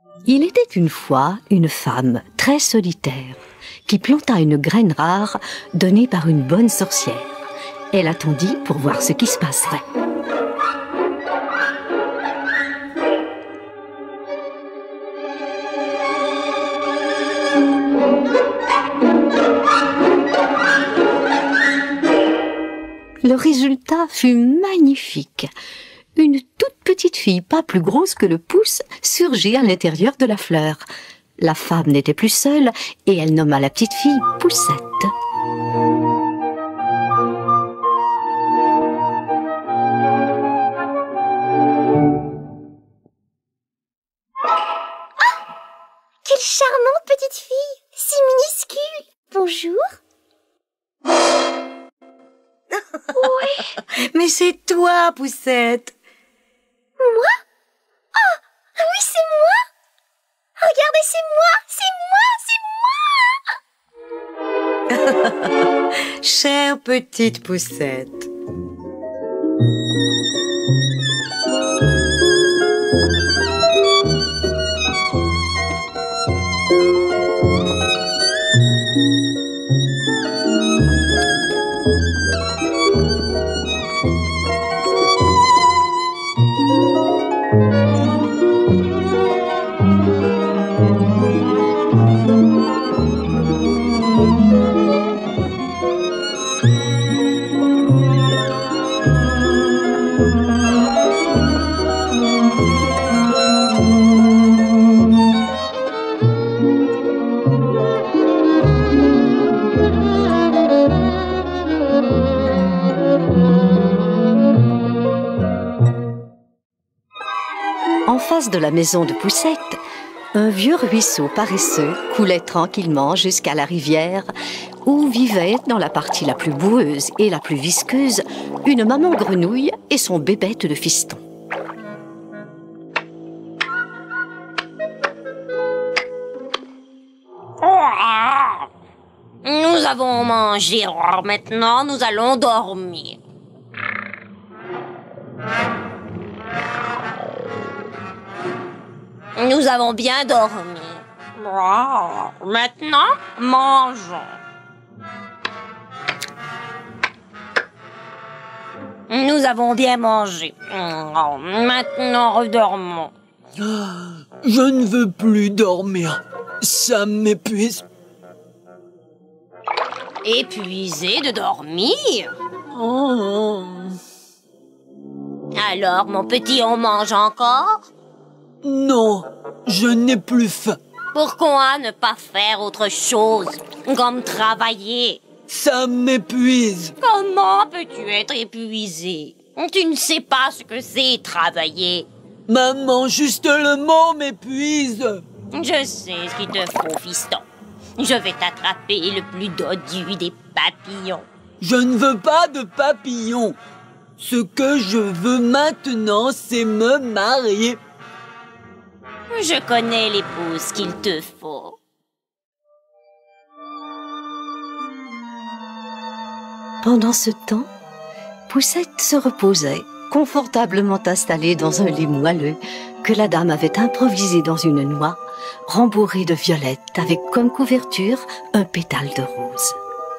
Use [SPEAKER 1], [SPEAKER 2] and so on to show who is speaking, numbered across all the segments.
[SPEAKER 1] Il était une fois une femme très solitaire qui planta une graine rare donnée par une bonne sorcière. Elle attendit pour voir ce qui se passerait. Le résultat fut magnifique. Une toute petite fille, pas plus grosse que le pouce, surgit à l'intérieur de la fleur. La femme n'était plus seule et elle nomma la petite fille Poussette.
[SPEAKER 2] Quelle charmante petite fille, si minuscule. Bonjour.
[SPEAKER 3] Oui. Mais c'est toi, Poussette.
[SPEAKER 2] Moi? Oh, oui, c'est moi. Regardez, c'est moi.
[SPEAKER 3] Chère petite Poussette.
[SPEAKER 1] En face de la maison de Poussette, un vieux ruisseau paresseux coulait tranquillement jusqu'à la rivière où vivait, dans la partie la plus boueuse et la plus visqueuse, une maman grenouille et son bébête de fiston.
[SPEAKER 4] Nous avons mangé, maintenant nous allons dormir. Nous avons bien dormi. Maintenant, mangeons. Nous avons bien mangé. Maintenant, redormons.
[SPEAKER 5] Je ne veux plus dormir. Ça m'épuise.
[SPEAKER 4] Épuisé de dormir?
[SPEAKER 5] Oh.
[SPEAKER 4] Alors, mon petit, on mange encore?
[SPEAKER 5] Non, je n'ai plus faim.
[SPEAKER 4] Pourquoi ne pas faire autre chose, comme travailler?
[SPEAKER 5] Ça m'épuise.
[SPEAKER 4] Comment peux-tu être épuisé? Tu ne sais pas ce que c'est travailler.
[SPEAKER 5] Maman, juste le mot m'épuise.
[SPEAKER 4] Je sais ce qu'il te faut, fiston. Je vais t'attraper le plus dodu des papillons.
[SPEAKER 5] Je ne veux pas de papillons. Ce que je veux maintenant, c'est me marier.
[SPEAKER 4] Je connais l'épouse qu'il te faut.
[SPEAKER 1] Pendant ce temps, Poussette se reposait, confortablement installée dans un lit moelleux que la dame avait improvisé dans une noix, rembourrée de violettes avec comme couverture un pétale de rose.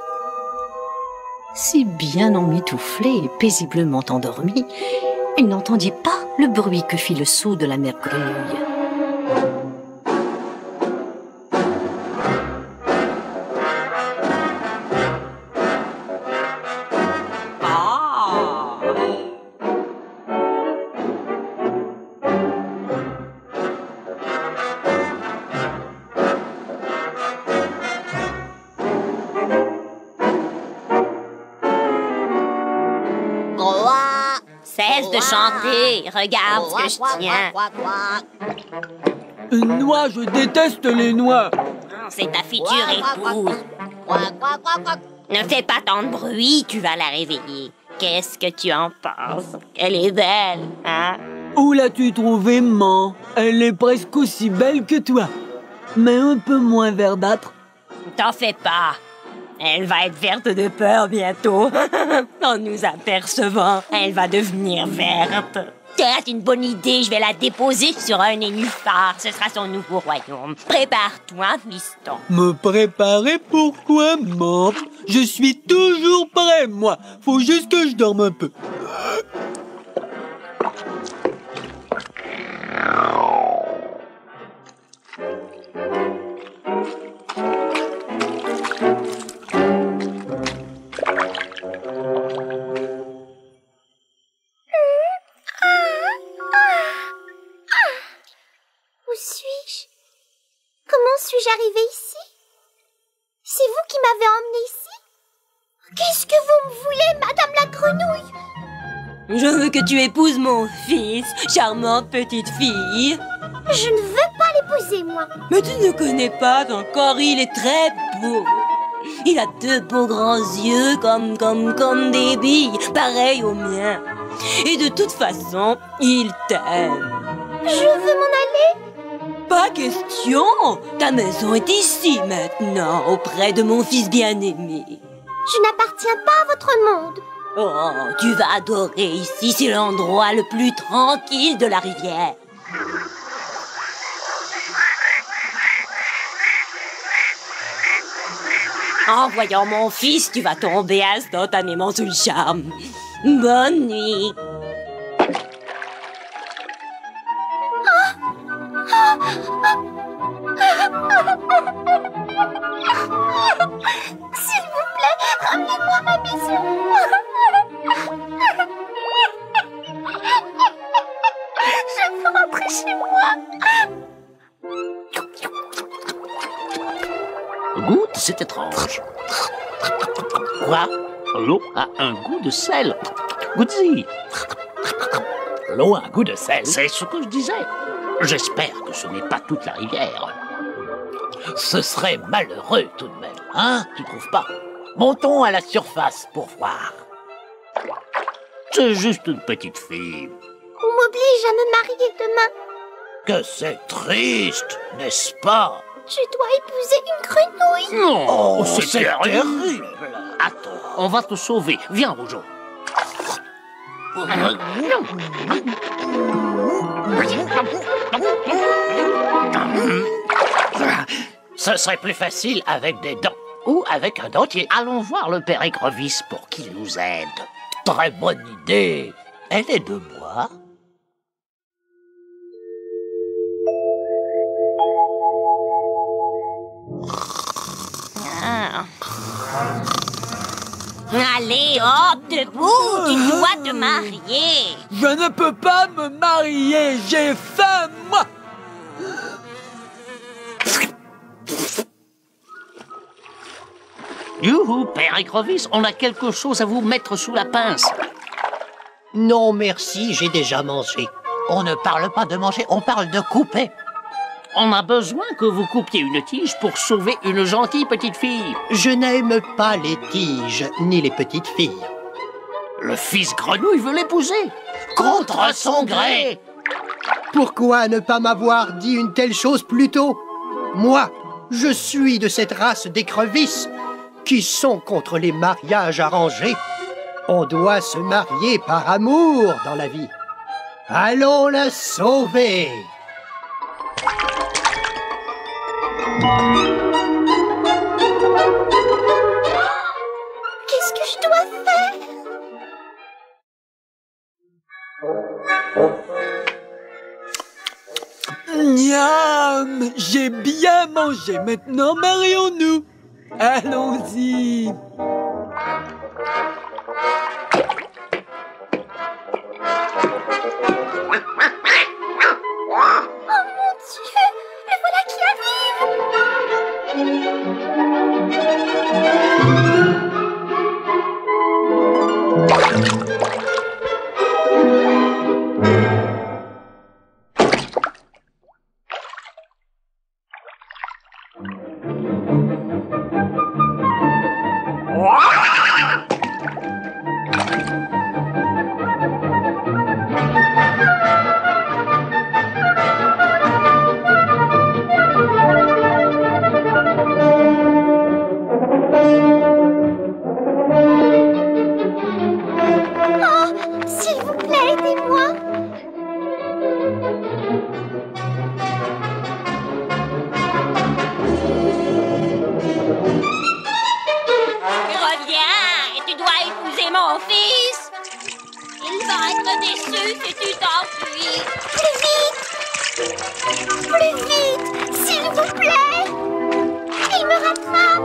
[SPEAKER 1] Si bien emmitouflée et paisiblement endormie, il n'entendit pas le bruit que fit le seau de la mère grenouille.
[SPEAKER 4] Cesse de chanter, regarde ce que je tiens.
[SPEAKER 5] Une noix, je déteste les noix.
[SPEAKER 4] C'est ta future épouse. Ne fais pas tant de bruit, tu vas la réveiller. Qu'est-ce que tu en penses? Elle est belle, hein?
[SPEAKER 5] Où l'as-tu trouvée, maman? Elle est presque aussi belle que toi, mais un peu moins verdâtre.
[SPEAKER 4] T'en fais pas. Elle va être verte de peur bientôt. En nous apercevant, elle va devenir verte. C'est une bonne idée, je vais la déposer sur un nénuphar. Ce sera son nouveau royaume. Prépare-toi, fiston.
[SPEAKER 5] Me préparer pourquoi, maman? Je suis toujours prêt, moi. Faut juste que je dorme un peu.
[SPEAKER 2] Où suis-je? Comment suis-je arrivée ici? C'est vous qui m'avez emmenée ici? Qu'est-ce que vous me voulez, Madame la Grenouille?
[SPEAKER 4] Je veux que tu épouses mon fils, charmante petite fille.
[SPEAKER 2] Je ne veux pas l'épouser, moi.
[SPEAKER 4] Mais tu ne connais pas encore, il est très beau. Il a de beaux grands yeux comme des billes, pareils aux miens. Et de toute façon, il t'aime.
[SPEAKER 2] Je veux m'en aller.
[SPEAKER 4] Pas question. Ta maison est ici maintenant, auprès de mon fils bien-aimé.
[SPEAKER 2] Je n'appartiens pas à votre monde.
[SPEAKER 4] Oh, tu vas adorer ici, c'est l'endroit le plus tranquille de la rivière. En voyant mon fils, tu vas tomber instantanément sous le charme. Bonne nuit.
[SPEAKER 2] S'il vous plaît, ramenez-moi à ma maison. Je veux rentrer chez moi.
[SPEAKER 6] Goûte, c'est étrange. Quoi? L'eau a un goût de sel. Goûte-y. L'eau a un goût de sel. C'est ce que je disais. J'espère que ce n'est pas toute la rivière. Ce serait malheureux tout de même, hein? Tu trouves pas? Montons à la surface pour voir. C'est juste une petite fille.
[SPEAKER 2] On m'oblige à me marier demain.
[SPEAKER 6] Que c'est triste, n'est-ce pas?
[SPEAKER 2] Je dois épouser une grenouille.
[SPEAKER 6] Non, oh, c'est terrible. Attends, on va te sauver. Viens, Rougeau. Ce serait plus facile avec des dents ou avec un dentier. Allons voir le père Écrevisse pour qu'il nous aide. Très bonne idée. Elle est de bois.
[SPEAKER 4] Allez, hop, debout, tu dois te marier.
[SPEAKER 5] Je ne peux pas me marier, j'ai faim, moi.
[SPEAKER 6] Youhou, père Écrevisse, on a quelque chose à vous mettre sous la pince.
[SPEAKER 7] Non, merci, j'ai déjà mangé.
[SPEAKER 6] On ne parle pas de manger, on parle de couper. On a besoin que vous coupiez une tige pour sauver une gentille petite fille.
[SPEAKER 7] Je n'aime pas les tiges, ni les petites filles.
[SPEAKER 6] Le fils grenouille veut l'épouser. Contre son gré.
[SPEAKER 7] Pourquoi ne pas m'avoir dit une telle chose plus tôt? Moi, je suis de cette race d'écrevisses qui sont contre les mariages arrangés. On doit se marier par amour dans la vie. Allons la sauver.
[SPEAKER 2] Qu'est-ce que je dois faire?
[SPEAKER 5] Miam! J'ai bien mangé, maintenant marions-nous. Allons-y.
[SPEAKER 2] Oh mon Dieu! Le voilà qui S'il vous plaît, aidez-moi.
[SPEAKER 4] c'est mon fils. Il va être déçu si tu t'enfuis.
[SPEAKER 2] Plus vite, s'il vous plaît. Il me rattrape.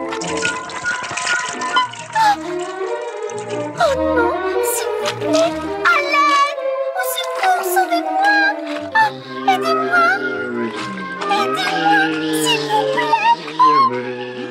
[SPEAKER 2] Oh non, s'il vous plaît. À l'aide. Au secours, sauvez-moi. Oh, aidez-moi. Aidez-moi, s'il vous plaît.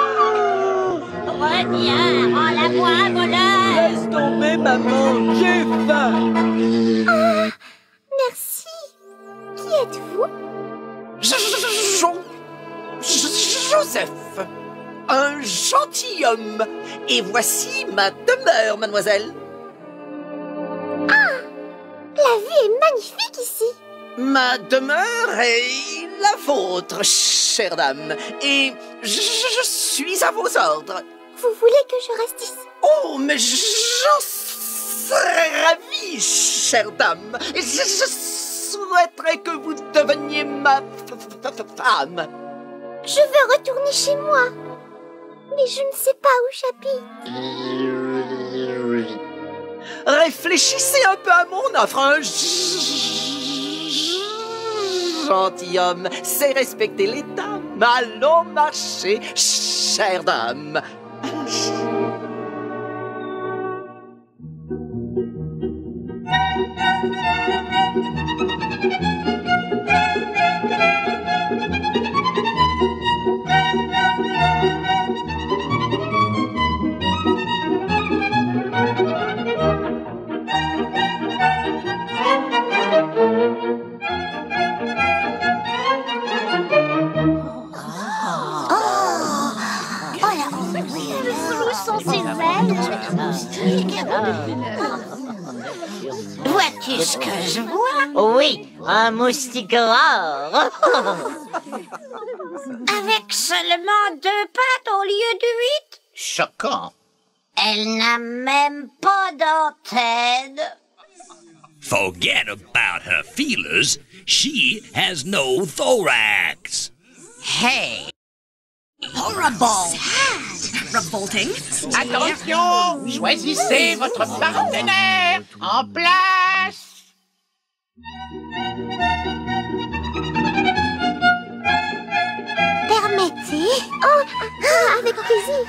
[SPEAKER 4] Reviens, rends-la-moi, voleur.
[SPEAKER 5] Laisse tomber, maman, j'ai faim.
[SPEAKER 2] Ah, merci. Qui êtes-vous?
[SPEAKER 8] Joseph, un gentilhomme. Et voici ma demeure, mademoiselle.
[SPEAKER 2] Ah, la vue est magnifique ici.
[SPEAKER 8] Ma demeure est la vôtre, chère dame. Et je suis à vos ordres.
[SPEAKER 2] Vous voulez que je reste ici?
[SPEAKER 8] Oh, mais j'en serais ravie, chère dame. Et je souhaiterais que vous deveniez ma femme.
[SPEAKER 2] Je veux retourner chez moi. Mais je ne sais pas où j'habite.
[SPEAKER 8] Réfléchissez un peu à mon offre. Un gentilhomme sait respecter les dames. Allons marcher, chère dame.
[SPEAKER 9] Vois-tu ce que je vois? Oui, un moustique rare. Avec seulement 2 pattes au lieu de 8.
[SPEAKER 6] Choquant.
[SPEAKER 9] Elle n'a même pas d'antenne.
[SPEAKER 10] Forget about her feelers. She has no thorax.
[SPEAKER 9] Hey!
[SPEAKER 11] Horrible! Sad! Revolting!
[SPEAKER 6] Attention! Choisissez votre partenaire! En place!
[SPEAKER 2] Permettez? Oh, avec plaisir.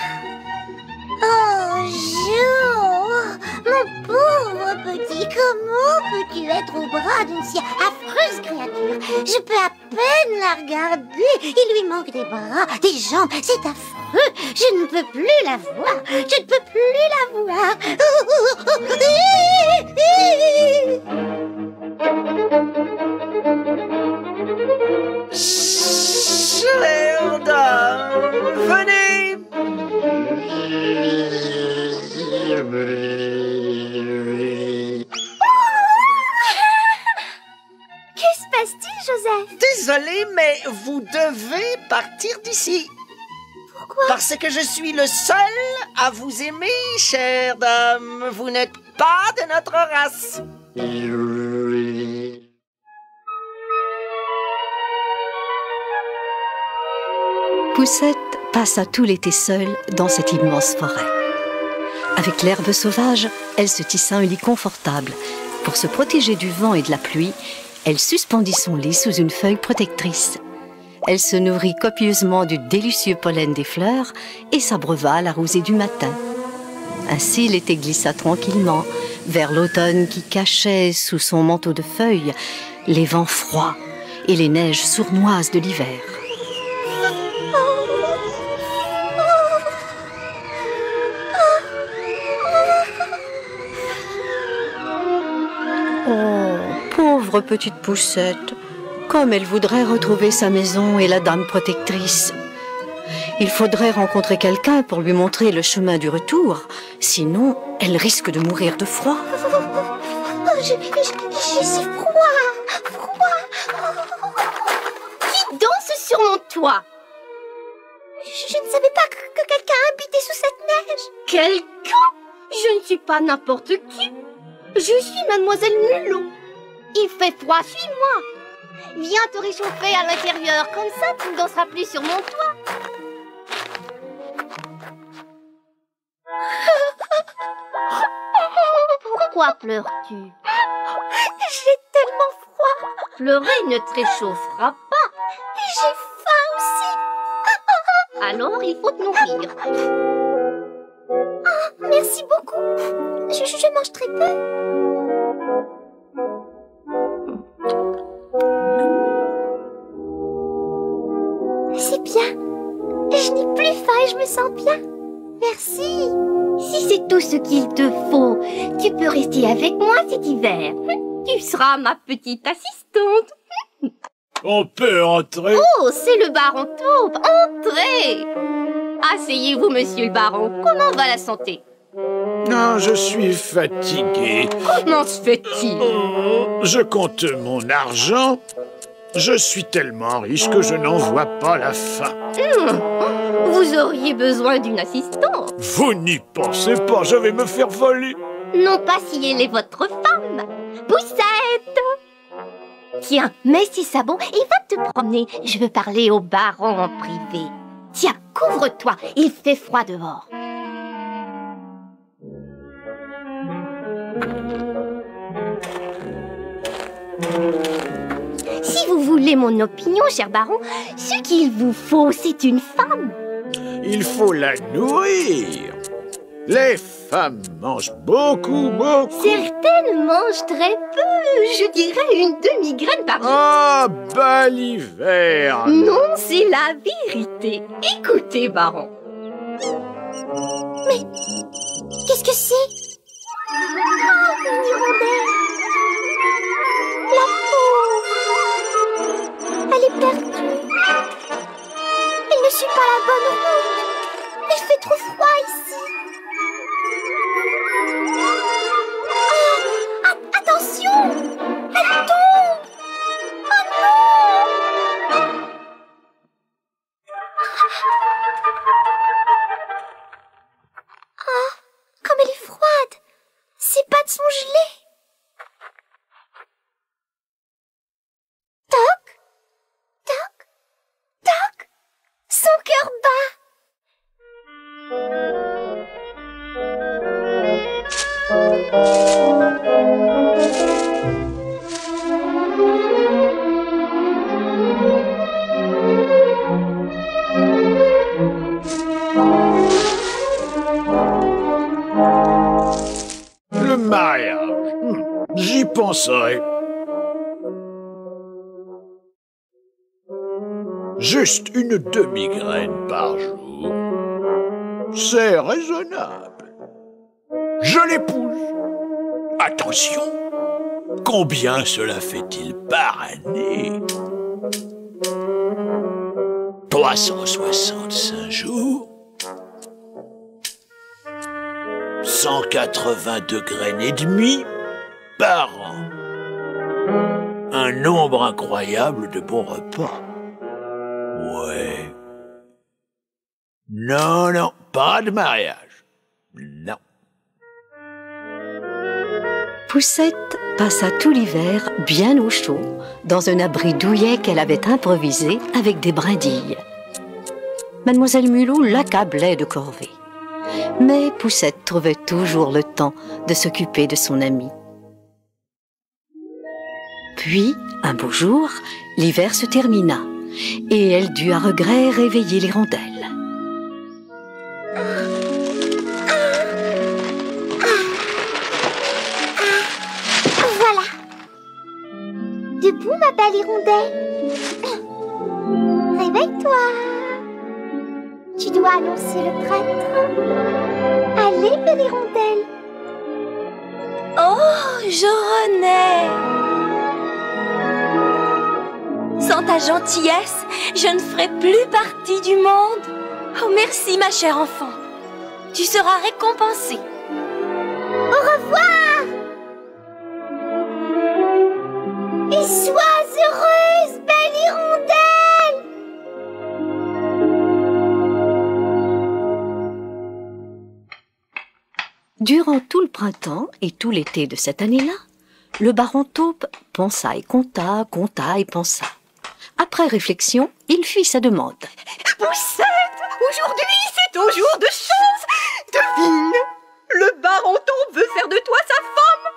[SPEAKER 2] Oh, Jo, mon pauvre petit, comment peux-tu être au bras d'une si affreuse créature? Je peux à peine la regarder. Il lui manque des bras, des jambes, c'est affreux. Je ne peux plus la voir. Je ne peux plus la voir.
[SPEAKER 8] Chère dame, venez.
[SPEAKER 2] Que se passe-t-il, Joseph?
[SPEAKER 8] Désolé, mais vous devez partir d'ici.
[SPEAKER 2] Pourquoi?
[SPEAKER 8] Parce que je suis le seul à vous aimer, chère dame. Vous n'êtes pas de notre race.
[SPEAKER 1] Poussette passa tout l'été seule dans cette immense forêt. Avec l'herbe sauvage, elle se tissa un lit confortable. Pour se protéger du vent et de la pluie, elle suspendit son lit sous une feuille protectrice. Elle se nourrit copieusement du délicieux pollen des fleurs et s'abreuva à la rosée du matin. Ainsi, l'été glissa tranquillement vers l'automne qui cachait sous son manteau de feuilles les vents froids et les neiges sournoises de l'hiver. Oh, pauvre petite Poussette, comme elle voudrait retrouver sa maison et la dame protectrice. Il faudrait rencontrer quelqu'un pour lui montrer le chemin du retour, sinon elle risque de mourir de froid.
[SPEAKER 2] Oh, j'ai si froid.
[SPEAKER 4] Qui danse sur mon toit?
[SPEAKER 2] Je ne savais pas que quelqu'un habitait sous cette neige.
[SPEAKER 4] Quelqu'un? Je ne suis pas n'importe qui. Je suis mademoiselle Mulot. Il fait froid, suis-moi. Viens te réchauffer à l'intérieur, comme ça tu ne danseras plus sur mon toit.
[SPEAKER 12] Pourquoi pleures-tu?
[SPEAKER 2] J'ai tellement froid.
[SPEAKER 12] Pleurer ne te réchauffera pas.
[SPEAKER 2] J'ai faim aussi.
[SPEAKER 12] Alors il faut te nourrir.
[SPEAKER 2] Merci beaucoup. Je mange très peu. C'est bien. Je n'ai plus faim et je me sens bien. Merci.
[SPEAKER 12] Si c'est tout ce qu'il te faut, tu peux rester avec moi cet hiver. Tu seras ma petite assistante.
[SPEAKER 13] On peut entrer?
[SPEAKER 12] Oh, c'est le baron Taupe. Entrez. Asseyez-vous, monsieur le baron. Comment va la santé?
[SPEAKER 13] Non, je suis fatigué.
[SPEAKER 12] Comment se fait-il?
[SPEAKER 13] Je compte mon argent. Je suis tellement riche que je n'en vois pas la fin.
[SPEAKER 12] Vous auriez besoin d'une assistante.
[SPEAKER 13] Vous n'y pensez pas, je vais me faire voler.
[SPEAKER 12] Non pas si elle est votre femme. Poussette! Tiens, mets ces sabots et va te promener. Je veux parler au baron en privé. Tiens, couvre-toi, il fait froid dehors. Si vous voulez mon opinion, cher baron, ce qu'il vous faut, c'est une femme.
[SPEAKER 13] Il faut la nourrir. Les femmes mangent beaucoup.
[SPEAKER 12] Certaines mangent très peu. Je dirais une demi-graine par jour.
[SPEAKER 13] Ah, baliverne.
[SPEAKER 12] Non, c'est la vérité. Écoutez, baron.
[SPEAKER 2] Mais qu'est-ce que c'est? Oh, une hirondelle. La pauvre. Elle est perdue. Elle ne suit pas la bonne route. Il fait trop froid ici. Oh, attention! Elle tombe! Oh non! Oh, comme elle est froide! Ses pattes sont gelées! Toc! Toc! Toc! Son cœur bat!
[SPEAKER 13] Le mariage, j'y penserai. Juste une demi-graine par jour. C'est raisonnable. Je l'épouse. Attention, combien cela fait-il par année? 365 jours. 182 graines et demie par an. Un nombre incroyable de bons repas. Ouais. Non, pas de mariage. Non.
[SPEAKER 1] Poussette passa tout l'hiver bien au chaud, dans un abri douillet qu'elle avait improvisé avec des brindilles. Mademoiselle Mulot l'accablait de corvées. Mais Poussette trouvait toujours le temps de s'occuper de son amie. Puis, un beau jour, l'hiver se termina et elle dut à regret réveiller l'hirondelle.
[SPEAKER 2] Voilà. Debout, ma belle hirondelle. Réveille-toi. Tu dois annoncer le prêtre. Allez, belle hirondelle.
[SPEAKER 4] Oh, je renais. Sans ta gentillesse, je ne ferai plus partie du monde. Oh, merci, ma chère enfant. Tu seras récompensée.
[SPEAKER 2] Au revoir. Et sois heureuse, belle hirondelle.
[SPEAKER 1] Durant tout le printemps et tout l'été de cette année-là, le baron Taupe pensa et compta et pensa. Après réflexion, il fit sa demande.
[SPEAKER 3] Poussette, aujourd'hui c'est ton jour de chance. Devine, le baron Taupe veut faire de toi sa femme.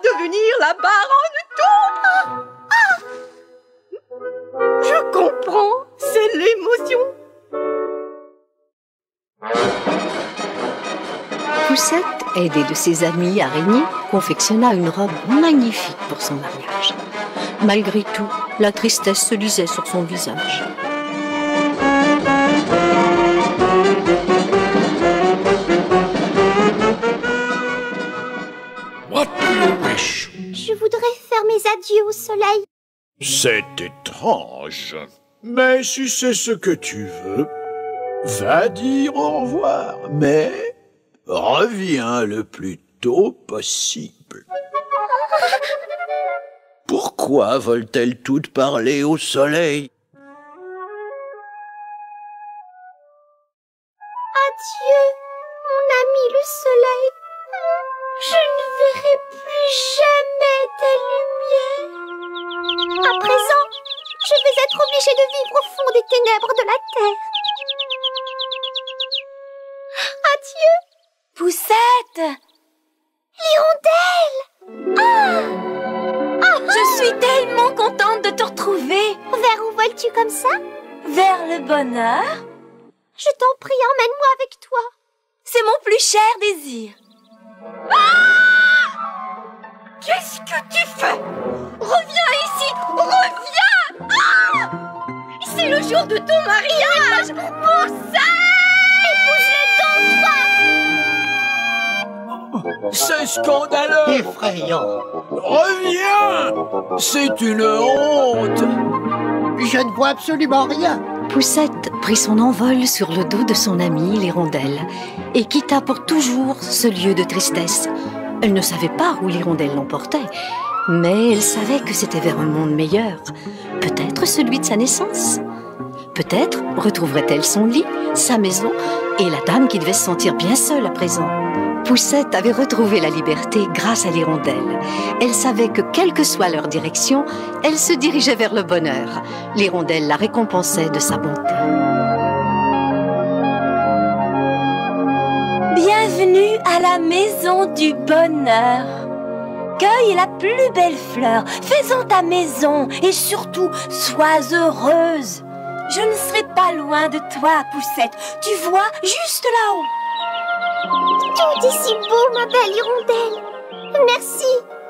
[SPEAKER 3] devenir la baronne Taube. Je comprends, c'est l'émotion.
[SPEAKER 1] Poussette, aidée de ses amis araignées, confectionna une robe magnifique pour son mariage. Malgré tout, la tristesse se lisait sur son visage.
[SPEAKER 13] What do you wish?
[SPEAKER 2] Je voudrais faire mes adieux au soleil.
[SPEAKER 13] C'est étrange. Mais si c'est ce que tu veux, va dire au revoir. Mais reviens le plus tôt possible. Pourquoi veulent-elles toutes parler au soleil?
[SPEAKER 2] Adieu, mon ami le soleil. Je ne verrai plus jamais ta lumière. À présent, je vais être obligée de vivre au fond des ténèbres de la terre. Adieu.
[SPEAKER 12] Poussette!
[SPEAKER 2] Hirondelle!
[SPEAKER 12] Je suis tellement contente de te retrouver.
[SPEAKER 2] Vers où voles-tu comme ça?
[SPEAKER 12] Vers le bonheur.
[SPEAKER 2] Je t'en prie, emmène-moi avec toi.
[SPEAKER 12] C'est mon plus cher désir.
[SPEAKER 3] Qu'est-ce que tu fais? Reviens ici! Reviens! C'est le jour de ton mariage! Poussette!
[SPEAKER 2] Épouse-le donc, toi!
[SPEAKER 5] C'est scandaleux!
[SPEAKER 7] Effrayant.
[SPEAKER 5] Reviens! C'est une honte!
[SPEAKER 7] Je ne vois absolument rien.
[SPEAKER 1] Poussette prit son envol sur le dos de son amie l'hirondelle et quitta pour toujours ce lieu de tristesse. Elle ne savait pas où l'hirondelle l'emportait, mais elle savait que c'était vers un monde meilleur, peut-être celui de sa naissance. Peut-être retrouverait-elle son lit, sa maison et la dame qui devait se sentir bien seule à présent. Poussette avait retrouvé la liberté grâce à l'hirondelle. Elle savait que, quelle que soit leur direction, elle se dirigeait vers le bonheur. L'hirondelle la récompensait de sa bonté.
[SPEAKER 12] Bienvenue à la maison du bonheur. Cueille la plus belle fleur, fais-en ta maison et surtout, sois heureuse. Je ne serai pas loin de toi, Poussette. Tu vois, juste là-haut.
[SPEAKER 2] Tout est si beau, ma belle hirondelle. Merci.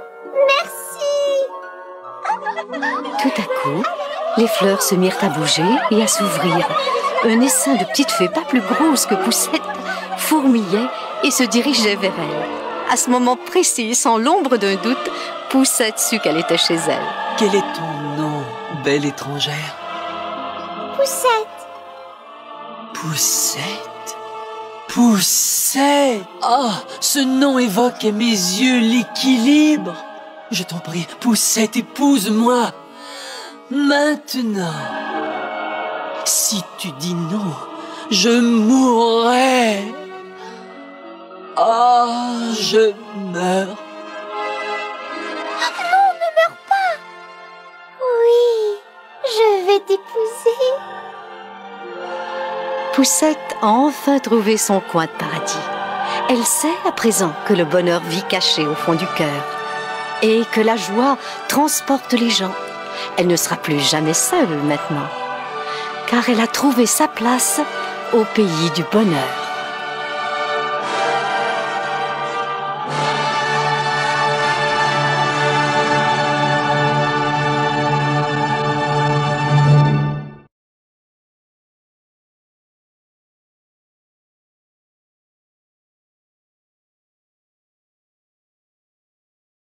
[SPEAKER 2] Merci.
[SPEAKER 1] Tout à coup, les fleurs se mirent à bouger et à s'ouvrir. Un essaim de petites fées pas plus grosses que Poussette fourmillait et se dirigeait vers elle. À ce moment précis, sans l'ombre d'un doute, Poussette sut qu'elle était chez elle.
[SPEAKER 5] Quel est ton nom, belle étrangère?
[SPEAKER 2] Poussette.
[SPEAKER 5] Poussette? Poussette! Ah, ce nom évoque à mes yeux l'équilibre. Je t'en prie, Poussette, épouse-moi. Maintenant. Si tu dis non, je mourrai. Ah, je meurs.
[SPEAKER 2] Non, ne meurs pas. Oui, je vais t'épouser.
[SPEAKER 1] Poussette a enfin trouvé son coin de paradis. Elle sait à présent que le bonheur vit caché au fond du cœur et que la joie transporte les gens. Elle ne sera plus jamais seule maintenant, car elle a trouvé sa place au pays du bonheur.